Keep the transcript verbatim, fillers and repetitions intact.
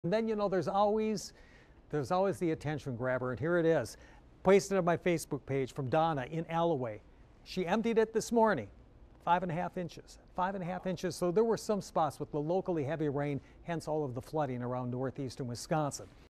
And then, you know, there's always, there's always the attention grabber, and here it is. Posted on my Facebook page from Donna in Alloway. She emptied it this morning, five and a half inches, five and a half inches. So there were some spots with the locally heavy rain, hence all of the flooding around northeastern Wisconsin.